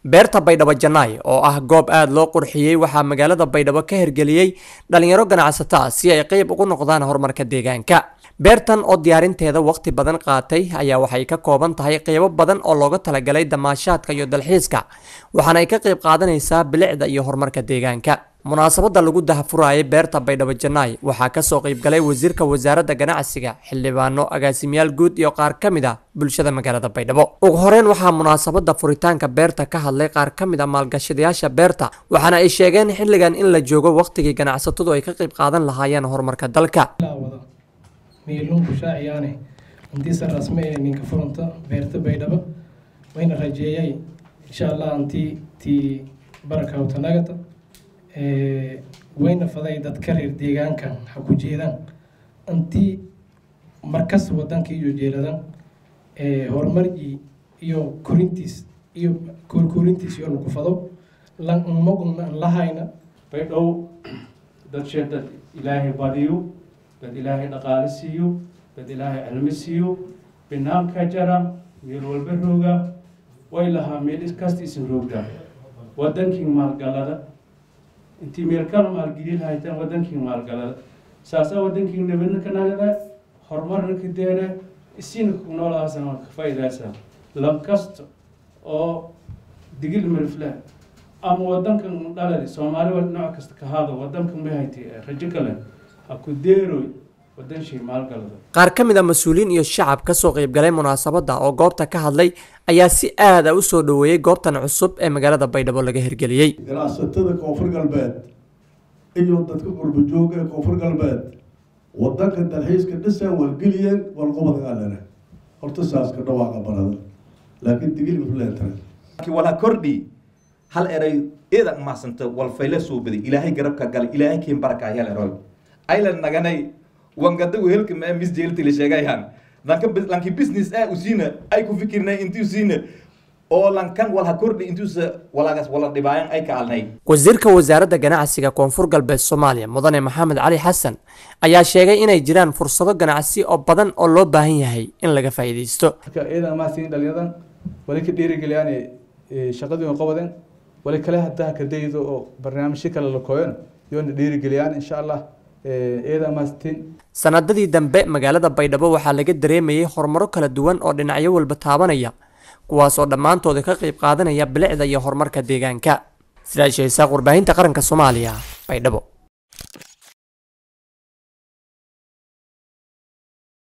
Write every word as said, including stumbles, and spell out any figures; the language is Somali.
beerta Baydhabo Janay oo ah goob aad loo qurxiyay waxaa magaalada Baydhabo ka hirgeliyay dhalinyaro ganacsato ah si ay qayb uga noqdaan horumarka deegaanka. beertan oo diyaarinteeda waqti badan qaatay ayaa waxay ka kooban tahay qaybo badan oo looga talagalay damaashaadka iyo dalxiiska waxaana ay ka qayb qaadanaysaa bilicda iyo horumarka deegaanka. munaasabada lagu dahfurayay beerta Baydhabo Janay waxaa ka soo qayb galay wasiirka wasaaradda ganacsiga, xildhibaano, agaasimayaal guud iyo qaar kamid ah bulshada magaalada Baydhabo. ugu horeen waxaa munaasabada furitaanka beerta ka hadlay qaar kamid ah maalgashadayaasha beerta waxaana ay sheegeen xilligan in la joogo waqtigii ganacsatadu ay ka qayb qaadan lahaayeen horumarka dalka. ميلون بشاعيانه عندي سر رسمي من كفرنتا بيرت بيدبا وين رجيي إن شاء الله أنتي تي بركة وتناقطة إيه وين فضاي تذكرر ديجان كان حكو جيران أنتي مركز ودان كي يو جيران إيه هرمرجي يو كورينتيس يو كور كورينتيس يو نكفضو لان مقوم لهاينا بيدو دشيت إلهي باديو dad ilaahay dhaqaale siiyo dad ilaahay cilmi siiyo binaanka jara meel walba rooga way lahaa meel iskasta isin roogda wadankii maalgalada intii meel kale maalgelin haytaan wadankii maalgalada saasa wadankii nabadna ka nagada horumarna ka deena isin ku noolaasan ka faa'iidaysan lam kasta oo digil marfla ama wadankan dhalay Soomaali wad nooc kasta ka hado wadankan ma haytay rajo kale qaar ka mid ah mas'uuliin iyo shacab ka soo qayb galay munaasabada oo goobta ka hadlay ayaa si aad ah u soo dhaweeyay goobtan cusub ee magaalada Baydhabo laga hirgeliyay. ganacsatada koonfur galbeed iyo dadka qurbo jooga ee koonfur galbeed wadanka dalxiiska dhisan walgeliyeen walqabad qaalana horta saas ka dhawaaqa barada laakiin digil mufleetan ki wala kordhi hal eray eedan ma santa wal fayla soo bidi ilaahay garabka gal ilaahay keen baraka yal eroy aylan naganay wangada weelka ma misjeelti la sheegayaan lanka lanki business ah usina ay ku fikirnay intii usina oo lankan wala kordhi intuu walagas wala dhibaayan ay ka alnay. wasiirka wasaaradda ganacsiga koonfur galbeed Soomaaliya mudane Maxamed Cali Xasan ayaa sheegay inay jiraan fursado ganacsi oo badan oo loo baahan yahay in laga faa'iideysto. ka eeda ma siin dhalinyarada wali ka dhiirigeliyaan shaqadii oo qabadan wali kale hataa ka daydo oo barnaamijyo kale la kooyan yoona dhiirigeliyaan insha Allah. sanadadii dambe magaalada Baydhabo waxaa laga dareemayay horumaro kala duwan oo dhinacyo walba taabanaya kuwaas oo dhammaantood ka qayb qaadanaya bilicda iyo horumarka deegaanka. Sidaas sheegay warbaahinta qaranka Soomaaliya, Baydhabo.